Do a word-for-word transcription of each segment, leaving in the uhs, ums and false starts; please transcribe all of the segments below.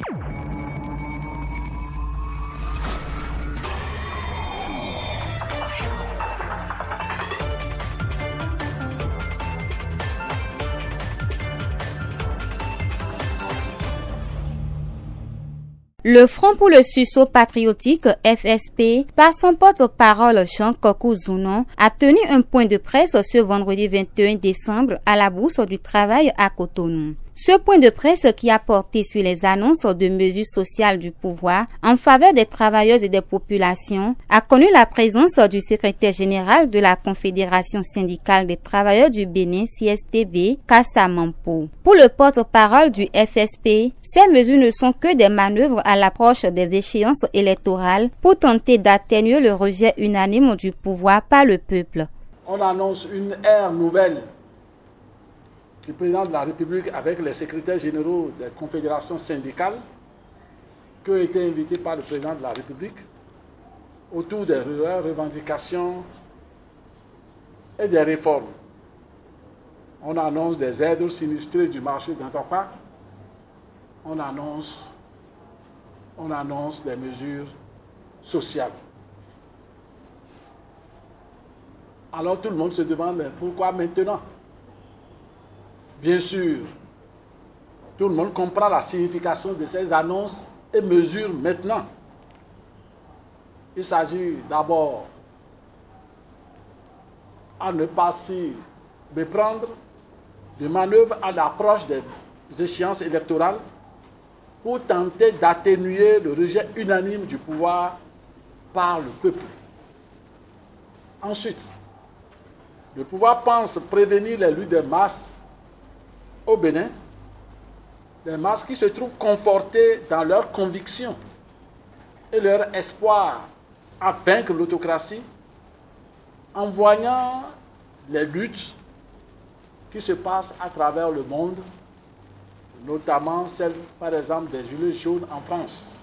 Le Front pour le sursaut patriotique, F S P, par son porte-parole Jean Kokou Zounon, a tenu un point de presse ce vendredi vingt et un décembre à la Bourse du Travail à Cotonou. Ce point de presse qui a porté sur les annonces de mesures sociales du pouvoir en faveur des travailleuses et des populations a connu la présence du secrétaire général de la Confédération syndicale des travailleurs du Bénin, C S T B, Kassa Mampo. Pour le porte-parole du F S P, ces mesures ne sont que des manœuvres à l'approche des échéances électorales pour tenter d'atténuer le rejet unanime du pouvoir par le peuple. On annonce une ère nouvelle du président de la République avec les secrétaires généraux des confédérations syndicales qui ont été invités par le président de la République autour des revendications et des réformes. On annonce des aides aux sinistrés du marché d'Antokpa. On annonce, on annonce des mesures sociales. Alors tout le monde se demande, mais pourquoi maintenant ? Bien sûr, tout le monde comprend la signification de ces annonces et mesures maintenant. Il s'agit d'abord à ne pas s'y méprendre de manœuvres à l'approche des échéances électorales pour tenter d'atténuer le rejet unanime du pouvoir par le peuple. Ensuite, le pouvoir pense prévenir les luttes des masses au Bénin, des masses qui se trouvent confortées dans leurs convictions et leur espoir à vaincre l'autocratie en voyant les luttes qui se passent à travers le monde, notamment celle, par exemple, des Gilets jaunes en France.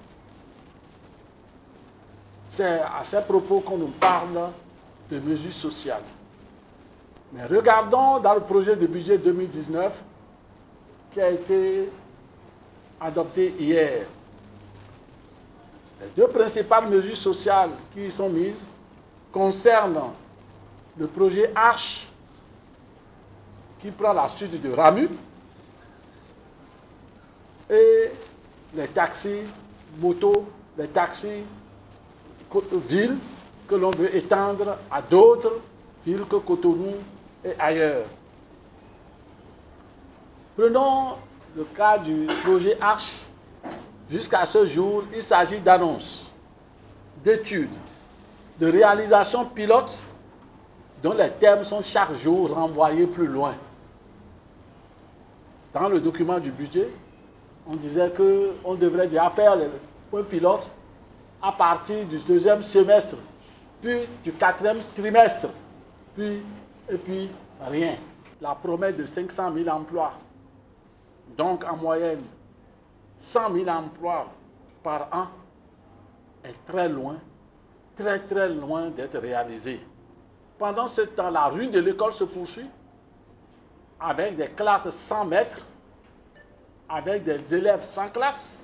C'est à ces propos qu'on nous parle de mesures sociales. Mais regardons dans le projet de budget deux mille dix-neuf qui a été adopté hier. Les deux principales mesures sociales qui y sont mises concernent le projet Arche qui prend la suite de Ramu et les taxis motos, les taxis villes que l'on veut étendre à d'autres villes que Cotonou et ailleurs. Prenons le cas du projet Arche. Jusqu'à ce jour, il s'agit d'annonces, d'études, de réalisations pilotes dont les termes sont chaque jour renvoyés plus loin. Dans le document du budget, on disait qu'on devrait déjà faire les points pilotes à partir du deuxième semestre, puis du quatrième trimestre, puis, et puis rien. La promesse de cinq cent mille emplois, donc en moyenne cent mille emplois par an, est très loin, très très loin d'être réalisée. Pendant ce temps, la ruine de l'école se poursuit avec des classes sans maîtres, avec des élèves sans classe,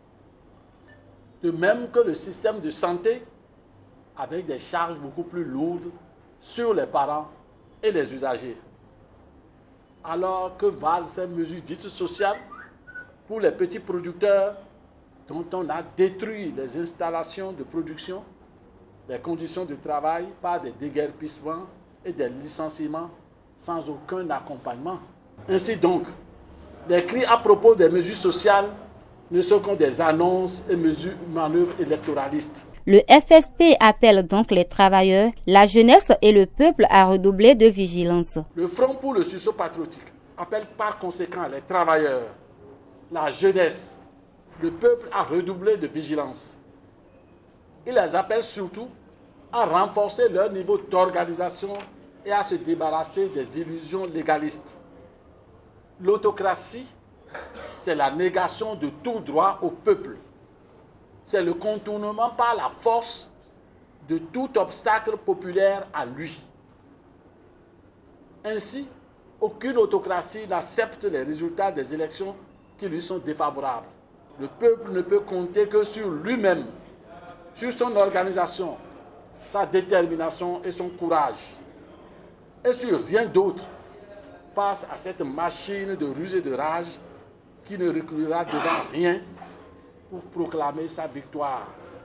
de même que le système de santé, avec des charges beaucoup plus lourdes sur les parents et les usagers. Alors que valent ces mesures dites sociales pour les petits producteurs dont on a détruit les installations de production, les conditions de travail par des déguerpissements et des licenciements sans aucun accompagnement. Ainsi donc, les cris à propos des mesures sociales ne sont que des annonces et mesures, manœuvres électoralistes. Le F S P appelle donc les travailleurs, la jeunesse et le peuple à redoubler de vigilance. Le Front pour le sursaut patriotique appelle par conséquent les travailleurs, la jeunesse, le peuple à redoubler de vigilance. Il les appelle surtout à renforcer leur niveau d'organisation et à se débarrasser des illusions légalistes. L'autocratie, c'est la négation de tout droit au peuple. C'est le contournement par la force de tout obstacle populaire à lui. Ainsi, aucune autocratie n'accepte les résultats des élections qui lui sont défavorables. Le peuple ne peut compter que sur lui-même, sur son organisation, sa détermination et son courage, et sur rien d'autre face à cette machine de ruse et de rage qui ne reculera devant rien pour proclamer sa victoire.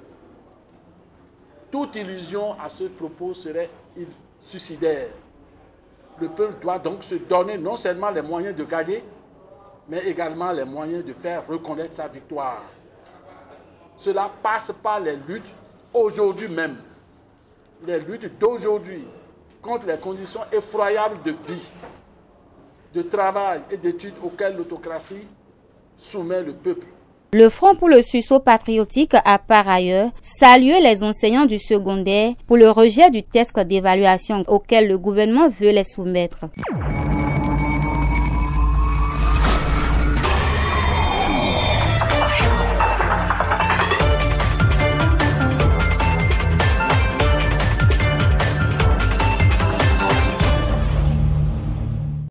Toute illusion à ce propos serait suicidaire. Le peuple doit donc se donner non seulement les moyens de gagner, mais également les moyens de faire reconnaître sa victoire. Cela passe par les luttes aujourd'hui même, les luttes d'aujourd'hui contre les conditions effroyables de vie, de travail et d'études auxquelles l'autocratie soumet le peuple. Le Front pour le sursaut patriotique a par ailleurs salué les enseignants du secondaire pour le rejet du test d'évaluation auquel le gouvernement veut les soumettre.